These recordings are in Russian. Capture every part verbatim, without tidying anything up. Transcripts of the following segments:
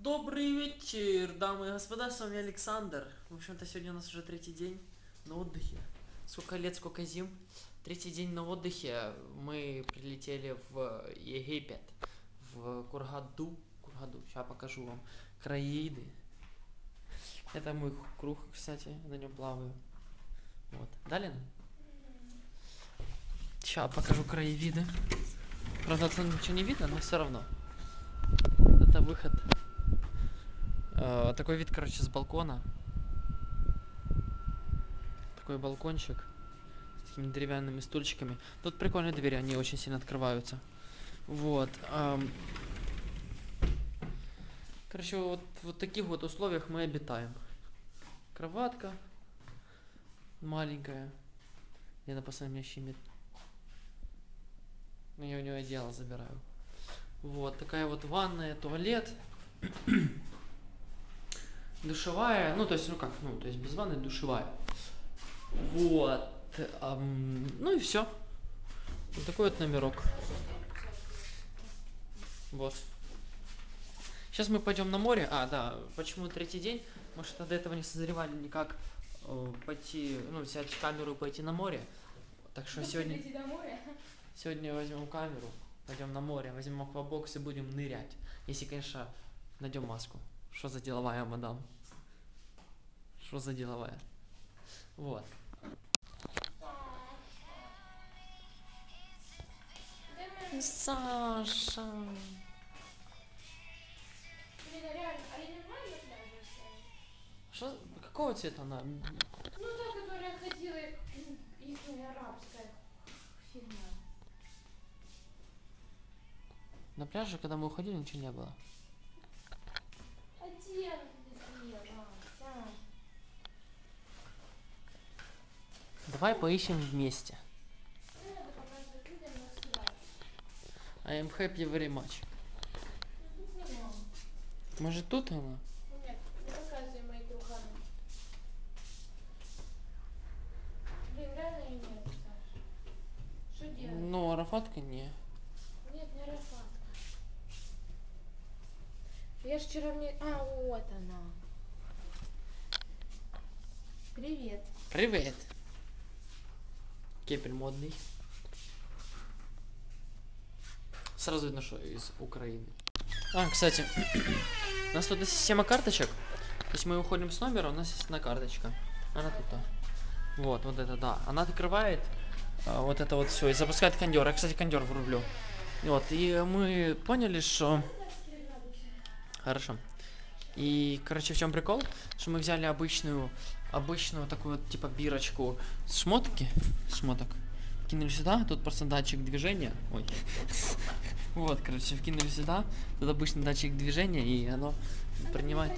Добрый вечер, дамы и господа, с вами Александр. В общем-то, сегодня у нас уже третий день на отдыхе. Сколько лет, сколько зим. Третий день на отдыхе. Мы прилетели в Египет, в Кургаду. Кургаду. Сейчас покажу вам краевиды. Это мой круг, кстати, на нем плаваю. Вот. Далее? Сейчас покажу краевиды. Правда, тут ничего не видно, но все равно. Это выход. Э, такой вид, короче, с балкона. Такой балкончик с такими деревянными стульчиками. Тут прикольные двери, они очень сильно открываются. Вот. Эм. Короче, вот в вот таких вот условиях мы обитаем. Кроватка маленькая. Лена постоянно меня щемит. Но я у нее одеяло забираю. Вот, такая вот ванная, туалет. Душевая, ну то есть, ну как, ну то есть без ванны душевая. Вот. Эм, ну и все. Вот такой вот номерок. Вот. Сейчас мы пойдем на море. А, да, почему третий день? Может, до этого не созревали никак э, пойти, ну, взять камеру и пойти на море. Так что сегодня... Сегодня возьмем камеру, пойдем на море, возьмем аквабокс и будем нырять. Если, конечно, найдем маску. Что за деловая, мадам? Что за деловая? Вот. Саша. Что? Какого цвета она? Ну та, которая ходила, их арабская фигня. На пляже, когда мы уходили, ничего не было. Один, Давай поищем вместе. I am happy very much. Может, тут она? Нет, не показывай мои труханы. Блин, реально ее нет, Саша. Что делать? Ну, арафатка не. Нет, не арафатка. Я ж вчера мне... А, вот она. Привет. Привет. Кепель модный. Сразу видно, что из Украины. А, кстати, у нас тут система карточек. То есть мы уходим с номера, у нас есть одна карточка. Она тут. Вот, вот это, да. Она открывает а, вот это вот все и запускает кондер. Я, кстати, кондер врублю. Вот, и мы поняли, что... Хорошо. И, короче, в чем прикол? Что мы взяли обычную, обычную такую вот, типа, бирочку с шмотки. Шмоток. Кинули сюда, тут просто датчик движения. Ой. Вот, короче, вкинули сюда. Тут обычный датчик движения, и оно принимает.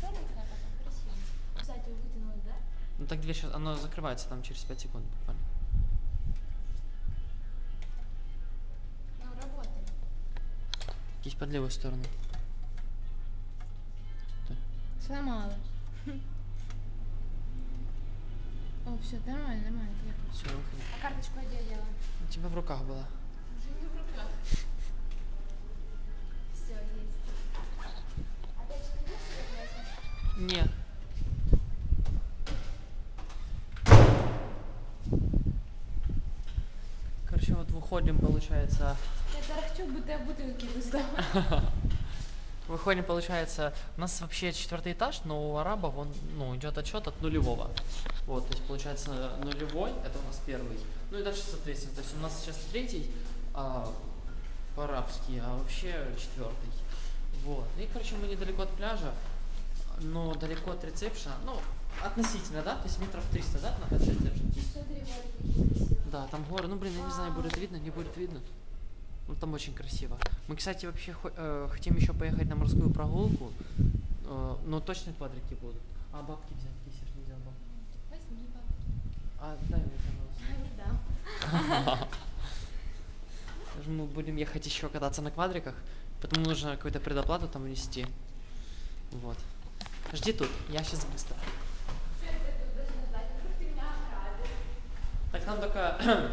Кстати, вытянули, да? Ну так дверь сейчас, оно закрывается там через пять секунд буквально. Ну, работает. Кись под левую сторону. Сломала. О, все, нормально, нормально. Все, выходи. А карточку где делала? У тебя в руках была. Уже не в руках. Все, есть. Опять что есть? Нет. Короче, вот выходим, получается. Я тарахчу, будто я бутылки выздала. Выходим, получается, у нас вообще четвертый этаж, но у арабов он, ну, идет отчет от нулевого. Вот, то есть получается нулевой, это у нас первый. Ну и дальше, соответственно, то есть у нас сейчас третий а, по-арабски, а вообще четвертый. Вот. И, короче, мы недалеко от пляжа, но далеко от ресепшена, ну, относительно, да, то есть метров триста, да, от ресепшена. Смотри, горы какие красивые. Да, там горы, ну, блин, я не знаю, будет видно, не будет видно. Ну, там очень красиво. Мы, кстати, вообще э, хотим еще поехать на морскую прогулку, э, но точно квадрики будут. А бабки взять, если ж нельзя бабки. Возьми бабки. А, дай мне, пожалуйста. Я не дам. Мы будем ехать еще кататься на квадриках, потому нужно какую-то предоплату там внести. Вот. Жди тут, я сейчас быстро. Так нам только...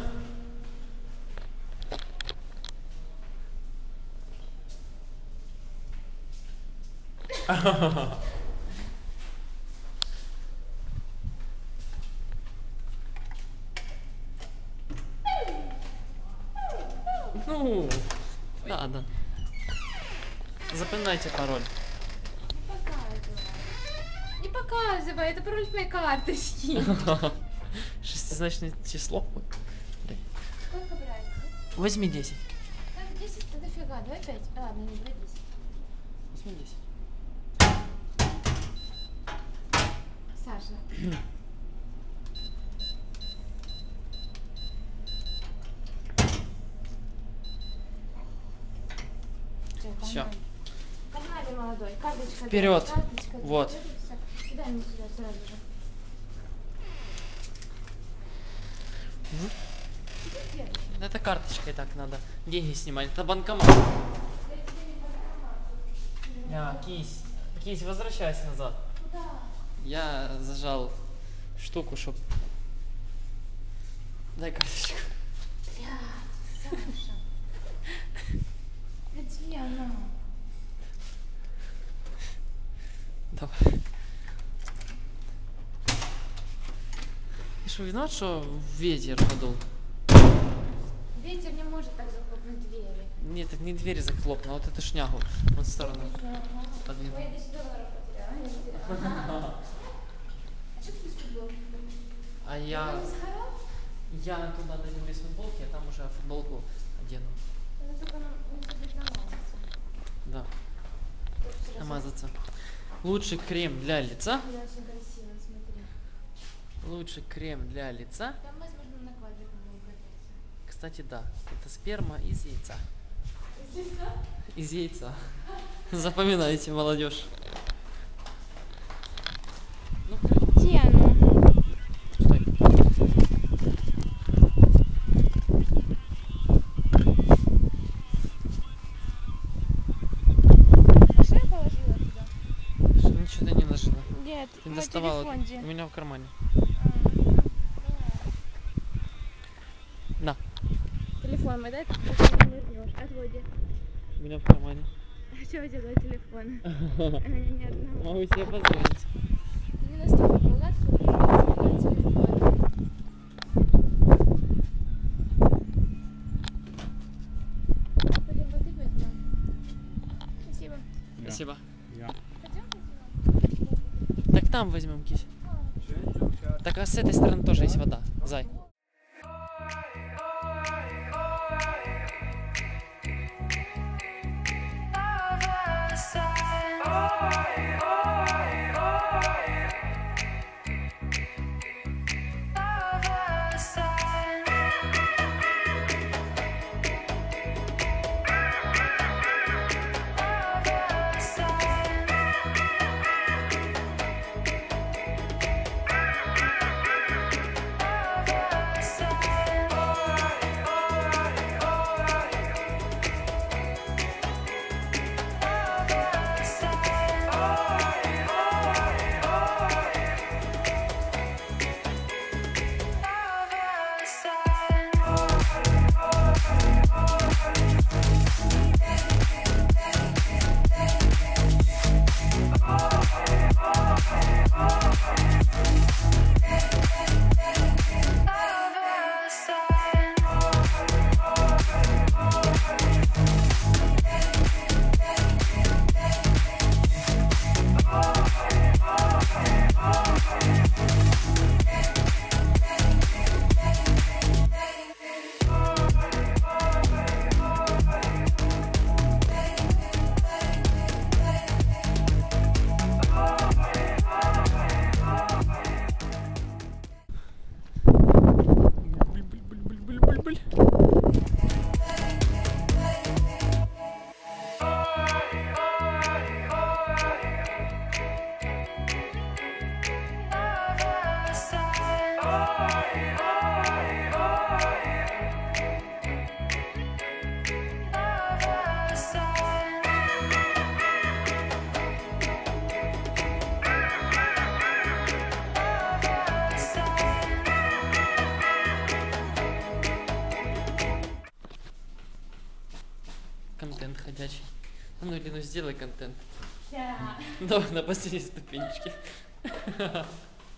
Ну, да, да. Запоминайте пароль. Не показывай. Не показывай, это пароль с моей карточки. Шестизначное число. Сколько брать? Возьми десять. Так, десять это дофига, давай пять. А, ладно, не брать десять. Возьми десять. Саша. Всё. Погнали, молодой. Карточка. Вперед. дай, карточка, Вот. дай, всё. Кидай мне сюда сразу же. Мгм. Где следующий? Это карточкой так надо. Деньги снимать. Это банкомат. Я тебе не банкомат. Я, кись. Кись, возвращайся назад. Куда? Я зажал штуку, чтоб... Дай карточку. Блядь, Саша. Где она? Давай. Ты что, виноват, что ветер подул? Ветер не может так захлопнуть двери. Нет, так не двери захлопнул, а вот эту шнягу. Вот в сторону. Подвинул. Ой, я до сюда ворот потеряла. Я потеряла. А что ты без футболки? А Она я... не сгорала? Я туда дойду без футболки, а там уже футболку одену. Надо только нам не забыть намазаться. Да, Вот вчера намазаться. Лучший крем для лица. смотрела, очень красиво, смотри. Лучший крем для лица. Там возможно на квадрик было угадать. Кстати, да, это сперма из яйца. Из яйца. Запоминайте, молодежь. Ну, Где она? стой. А что я положила туда? Ничего ты не ложила. Нет, Ты мой доставала. телефон где? У меня в кармане. А, На, телефон мой, да? Ты не вернешь. А твой где? у меня в кармане. А что у тебя за телефон? У меня ни одного. Могу тебе позвонить. Ты не настолько богат, что у тебя телефон. Пойдем воды возьмем. Спасибо. Спасибо. Я. Пойдем возьмем? Так там возьмем кись. Так а с этой стороны тоже есть вода. Зай. Контент ходячий. А ну, Лину, сделай контент. Ща. Давай на последней ступенечке. Ща,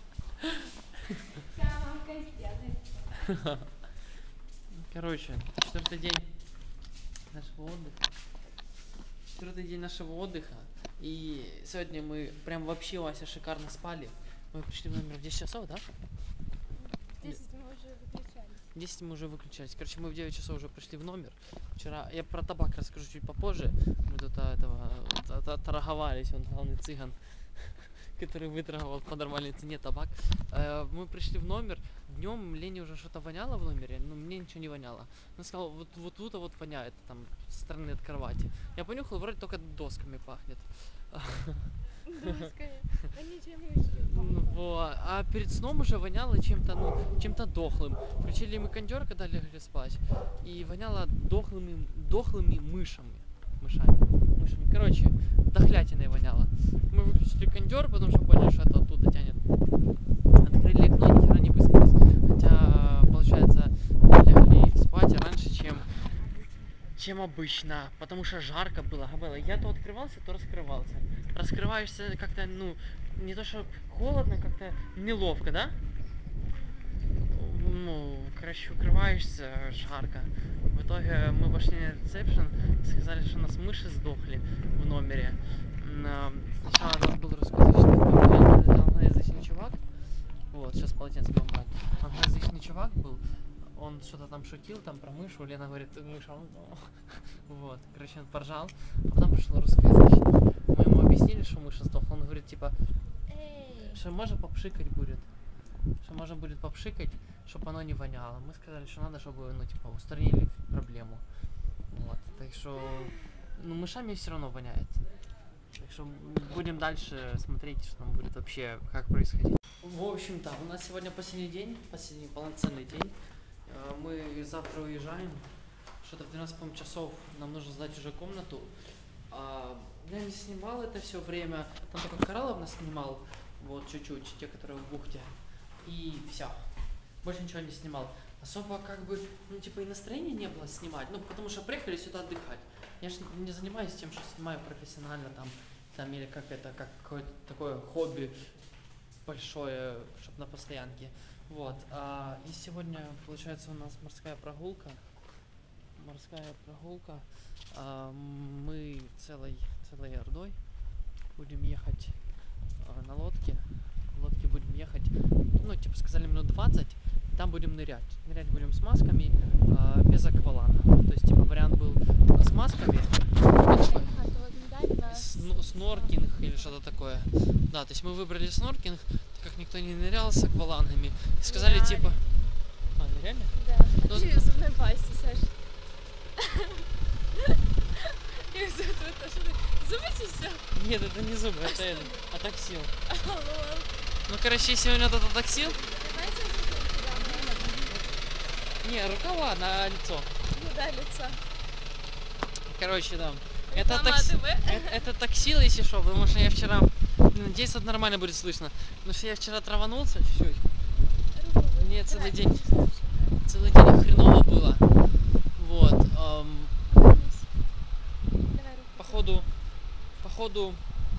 мамка сделает. Короче, четвертый день нашего отдыха. Четвертый день нашего отдыха. И сегодня мы прям вообще, Вася, шикарно спали. Мы пришли в номер в десять часов, да? В десять мы уже выключались. В десять мы уже выключались. Короче, мы в девять часов уже пришли в номер. Вчера, я про табак расскажу чуть попозже. Мы тут а, этого та- та- торговались, он главный цыган, который выторговал по нормальной цене табак. Э, мы пришли в номер. Днем Лене уже что-то воняло в номере, но мне ничего не воняло. Он сказал, вот вот тут вот воняет, там, со стороны от кровати. Я понюхал, вроде только досками пахнет. Досками. Они чем еще? Ну, вот. А перед сном уже воняло чем-то, ну, чем-то дохлым. Включили мы кондер, когда легли спать, и воняло дохлыми, дохлыми мышами. Мышами. Мышами. Короче, дохлятиной воняло. Мы выключили кондер, потому что поняли, что это оттуда тянет. Открыли окно, ни хера не выспались. Хотя, получается, легли спать раньше, чем чем обычно, потому что жарко было, было. Я то открывался, то раскрывался. Раскрываешься как-то, ну, не то что холодно, как-то неловко, да? Ну, короче, укрываешься, жарко. В итоге мы пошли на ресепшн, сказали, что у нас мыши сдохли в номере. На- Сначала у нас был русскоязычный, англоязычный чувак. Вот, сейчас полотенце помогает. Англоязычный чувак был. Он что-то там шутил, там про мышу, Лена говорит, мыша, он... Вот, короче, он поржал, а потом пришло русскоязычный. Мы ему объяснили, что мыша сдохла, он говорит, типа, Эй. что можно попшикать будет, что можно будет попшикать, чтобы оно не воняло. Мы сказали, что надо, чтобы, ну, типа, устранили проблему. Вот, так что, ну, мышами все равно воняет. Так что будем дальше смотреть, что там будет вообще, как происходить. В общем-то, у нас сегодня последний день, последний полноценный день. Э, Мы завтра уезжаем. Что-то в двенадцать по-моему, часов нам нужно сдать уже комнату. А, я не снимал это все время. Там только Кораллов нас снимал. Вот чуть-чуть, те, которые в бухте. И все. Больше ничего не снимал. Особо как бы, ну типа и настроения не было снимать. Ну потому что приехали сюда отдыхать. Я же не занимаюсь тем, что снимаю профессионально там, там или как это, как какое-то такое хобби большое, чтобы на постоянке. Вот. А, и сегодня, получается, у нас морская прогулка. Морская прогулка. А, мы целой, целой ордой будем ехать а, на лодке. В лодке будем ехать, ну, типа сказали, минут двадцать. Там будем нырять. Нырять будем с масками, а, без аквалана. То есть, типа, вариант был с масками. Сно- сноркинг или что-то такое. Да, то есть мы выбрали сноркинг, так как никто не нырял с аквалангами. И сказали, Ныряли. типа... А, ныряли? Да. Ну, А ты зубной пасти, Саш. И вот это что ты зубы чистил? Нет, это не зубы, это это, атаксил. А, лол. Ну, короче, сегодня вот этот атаксил. Знаете, что Не, рукава на лицо. ну да, лицо. Короче, да. Это, Реклама такси... АТВ. это, это таксил, если что, потому что я вчера... Надеюсь, это нормально будет слышно. Потому что я вчера траванулся чуть-чуть. Руку вы- Мне целый Давай, день, чувствуешь? целый день хреново было. Вот. эм, Вернись. Давай руку. походу, походу...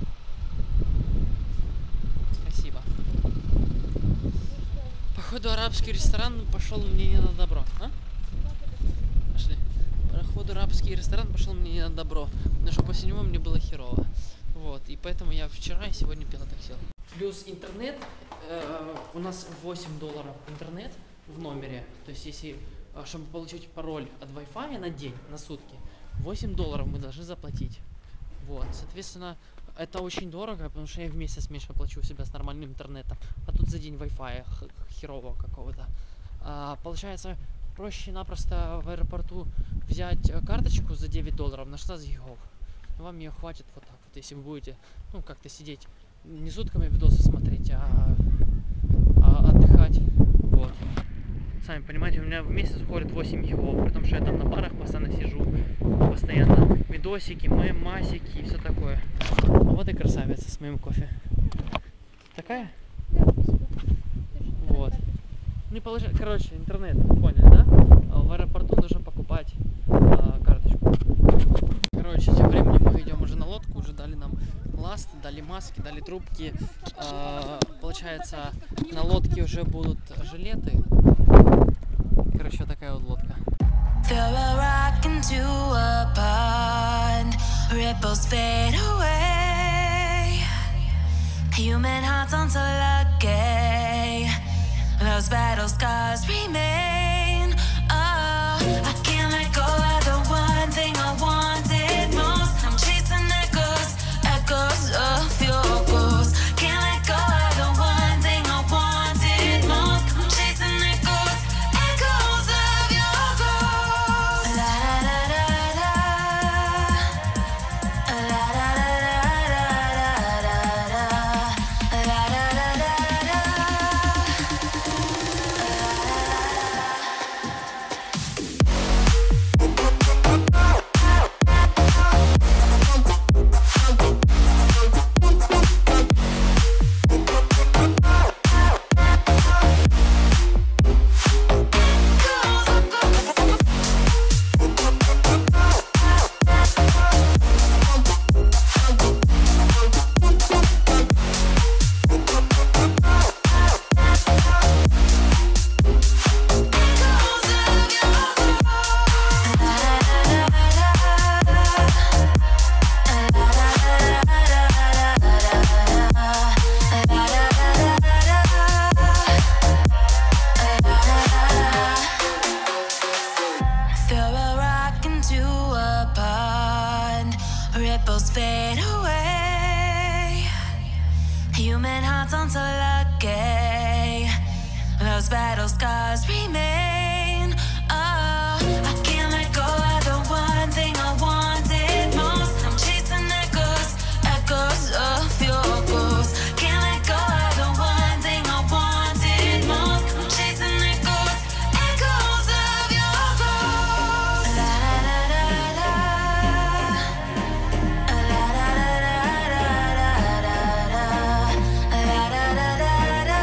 Спасибо. Ну что, Походу, арабский ресторан пошел мне не на добро. А? ну, подожди. Пошли. Походу, арабский ресторан пошел мне не на добро. Потому что после него мне было херово. Вот. И поэтому я вчера и сегодня пил таксил. Плюс интернет. Э, у нас восемь долларов интернет в номере. То есть, если, э, чтобы получить пароль от Wi-Fi на день, на сутки, восемь долларов мы должны заплатить. Вот. Соответственно, это очень дорого, потому что я в месяц меньше плачу у себя с нормальным интернетом. А тут за день Wi-Fi х- херового какого-то. А, получается, проще-напросто в аэропорту взять э, карточку за девять долларов на шестнадцать гигов. И вам ее хватит вот так вот, если вы будете, ну, как-то сидеть, не сутками видосы смотреть, а, а отдыхать. Вот. Сами понимаете, у меня в месяц уходит восемь гигов, при том, что я там на барах постоянно сижу, постоянно видосики, мемасики и все такое. А вот и красавица с моим кофе. Такая? Да, спасибо. Держи, давай Вот. карточку. Не положи, короче, интернет, поняли, да? А в аэропорту нужно покупать а, карточку. Короче, тем временем мы мы идем уже на лодку, уже дали нам ласт, дали маски, дали трубки. Э, получается, на лодке уже будут жилеты. Короче, вот такая вот лодка. Throw a rock into a pond, ripples fade away. Human hearts aren't so lucky, those battle scars remain. Oh, I can't let go of the one thing I wanted most. I'm chasing echoes, echoes of your ghost. Can't let go of the one thing I wanted most. I'm chasing echoes, echoes of your ghost. La da da da da, la da da da da da, la da da da da. Throw a rock into a pond, ripples fade away. Human hearts aren't so lucky, those battle scars remain. Oh, I can't let go of the one thing I wanted most. I'm chasing echoes, echoes of your ghost. Can't let go of the one thing I wanted most. I'm chasing echoes, echoes of your ghost. La da da da da, la da da da da da, la da da da da, la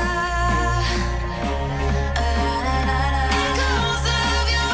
da da da. Echoes of your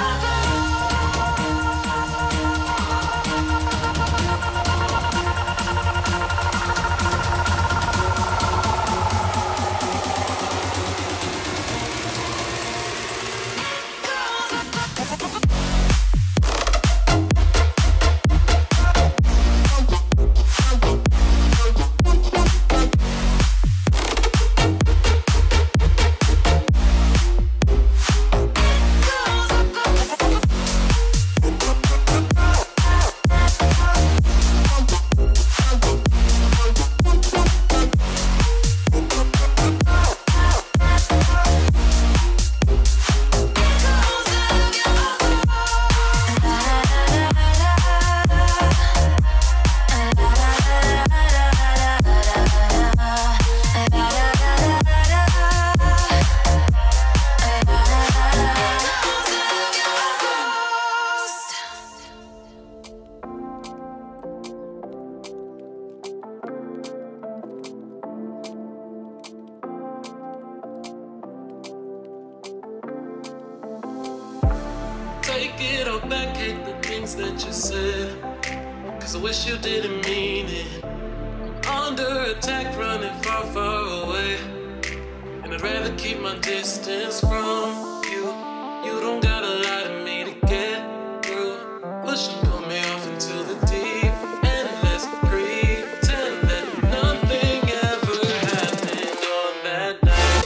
Take it all back, hate the things that you said, cause I wish you didn't mean it. I'm under attack, running far, far away, and I'd rather keep my distance from you. You don't gotta lie to me to get through. Push and pull me off into the deep end. Let's pretend that nothing ever happened on that night.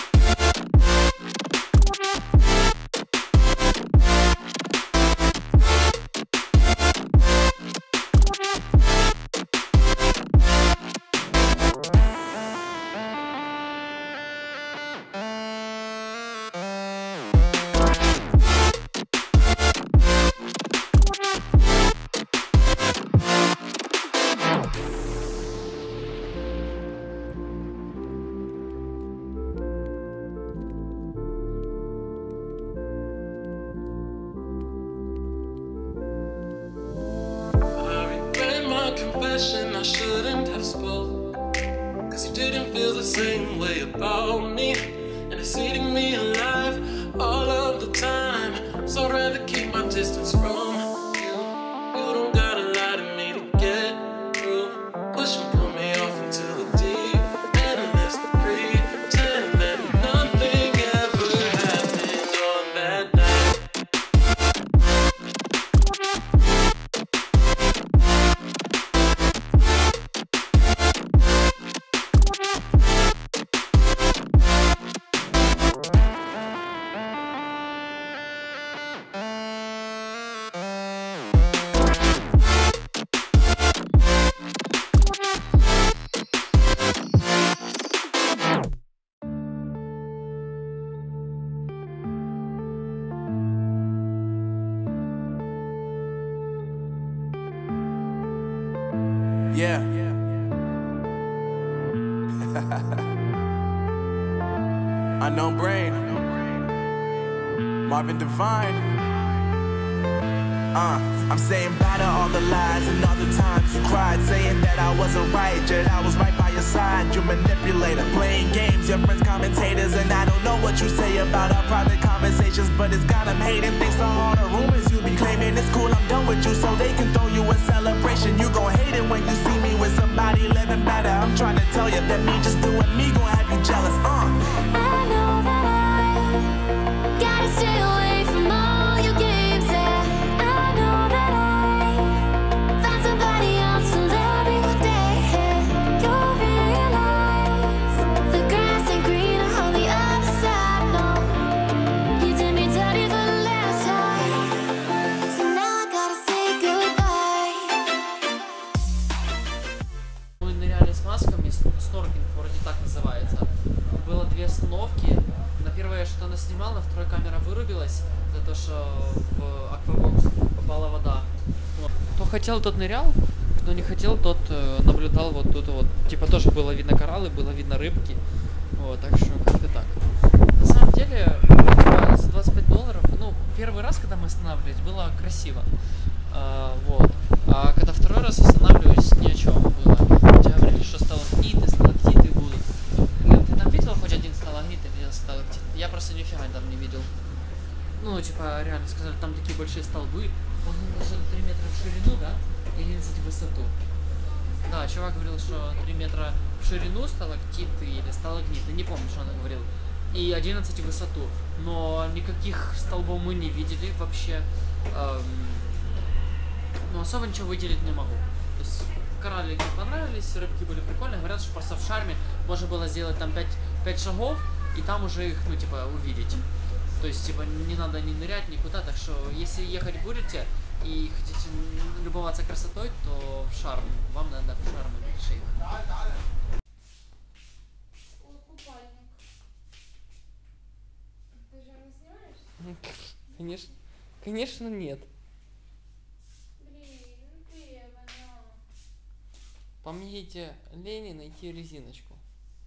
Confession I shouldn't have spoke, cause you didn't feel the same way about me, and it's eating me alive all of the time. So I'd rather keep my distance from you. You don't gotta lie to me to get Unknown Brain, Marvin Devine. Uh, I'm saying bye to all the lies and all the times you cried, saying that I wasn't right, yet I was right by your side. You manipulator, playing games, your friends commentators, and I don't know what you say about our private conversations, but it's got them hating. Thanks to all the rumors you be claiming, it's cool, I'm done with you, so they can throw you a celebration. You gon' hate it when you see me with somebody living better. I'm trying to tell you that me just doing me gon' have you jealous. Uh. I know that I gotta stay away from all your games, yeah. I know that I found somebody else to love me one day, yeah. You'll realize the grass ain't greener on the other side, no. You did me dirty for the last time, so now I gotta say goodbye. Мы ныряли с масками, сноркинг вроде так называется. Было две остановки. На первой я что-то наснимал, на второй камера вырубилась за то, что в аквабокс попала вода. Вот. Кто хотел, тот нырял, кто не хотел, тот э, наблюдал вот тут вот. Типа тоже было видно кораллы, было видно рыбки. Вот, так что как-то так. На самом деле, типа, за двадцать пять долларов, ну, первый раз, когда мы останавливались, было красиво. А, вот. А когда второй раз останавливались, ни о чем было. Тебе говорили, что сталактиты, сталактиты будут. Лен, ты там видел хоть один сталагмит или сталактит? Я просто нифига там не видел. Ну, типа, реально сказали, там такие большие столбы. Он уже три метра в ширину, да? И одиннадцать в высоту. Да, чувак говорил, что три метра в ширину сталактиты или сталагмиты, не помню, что он говорил. И одиннадцать в высоту. Но никаких столбов мы не видели вообще. Эм, ну, особо ничего выделить не могу. То есть кораллы мне понравились, рыбки были прикольные. Говорят, что просто в шарме можно было сделать там пять шагов, и там уже их, ну, типа, увидеть. То есть, типа, не надо ни нырять, никуда. Так что, если ехать будете и хотите любоваться красотой, то в шарм. Вам надо в шарм или шейх. Ой, купальник. Ты же не снимаешь? Конечно, конечно нет. Блин, ну ты, Ваня. Помогите Лене найти резиночку.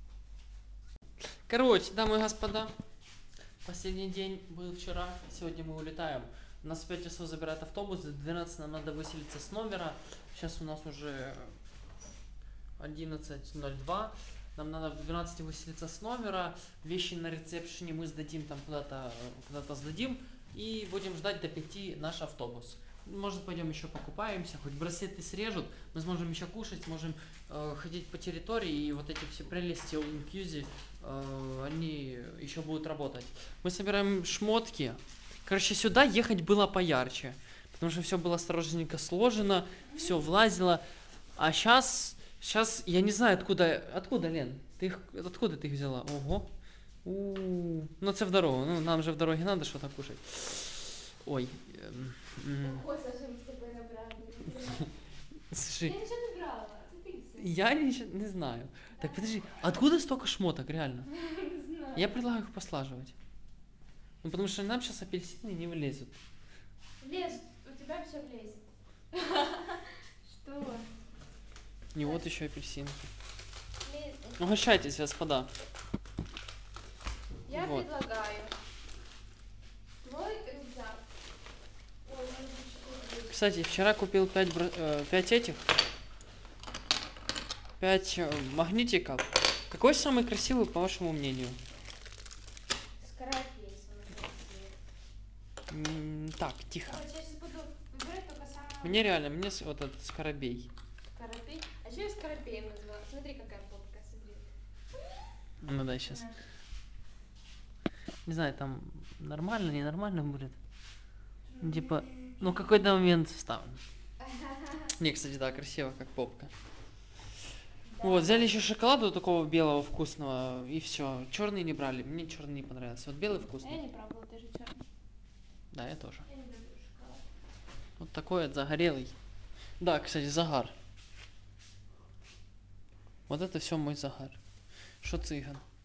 Короче, дамы и господа, последний день был вчера, сегодня мы улетаем. Нас в пять часов забирает автобус, в двенадцать нам надо выселиться с номера. Сейчас у нас уже одиннадцать ноль два. Нам надо в двенадцать выселиться с номера. Вещи на ресепшене мы сдадим там куда-то, куда-то сдадим. И будем ждать до пяти наш автобус. Может, пойдем еще покупаемся, хоть браслеты срежут, мы сможем еще кушать, сможем э, ходить по территории, и вот эти все прелести all-inclusive, э, они еще будут работать. Мы собираем шмотки. Короче, сюда ехать было поярче, потому что все было осторожненько сложено, все влазило. А сейчас, сейчас я не знаю, откуда, откуда, Лен, ты их, откуда ты их взяла? Ого. У-у-у. Ну, это в дорогу, ну, нам же в дороге надо что-то кушать. Ой. Эм, м. Ой, Саша, мы с тобой набрали. Слушай, Я ничего не брала, это ты все. я ничего не знаю. Так, подожди, откуда столько шмоток, реально? Не знаю. Я предлагаю их послаживать. Ну, потому что нам сейчас апельсины не влезут. Лезет, у тебя все влезет. Что? И вот еще апельсинки. Лезет. Угощайтесь, господа. Я Вот. предлагаю твой рюкзак. Ой, он еще. Кстати, вчера купил пять, бра- э, пять этих. пять э, магнитиков. Какой самый красивый, по вашему мнению? Скоропей, самый красивый. М, так, тихо. Короче, я сейчас буду выбирать только самого. Мне реально, мне с- вот этот скоробей. Скоропей. А что я скоропеем назвала? Смотри, какая попка, смотри. Ну да, сейчас. На. Не знаю, там нормально, ненормально будет. Ну, типа, ну какой-то момент вставлю. Не, кстати, да, красиво, как попка. Вот, взяли еще шоколаду такого белого вкусного, и все. Черный не брали, мне черный не понравился. Вот белый А я вкусный. не пробовала, ты же черный. Да, я тоже. Я не люблю шоколад. Вот такой вот загорелый. Да, кстати, загар. Вот это все мой загар. Что цыган?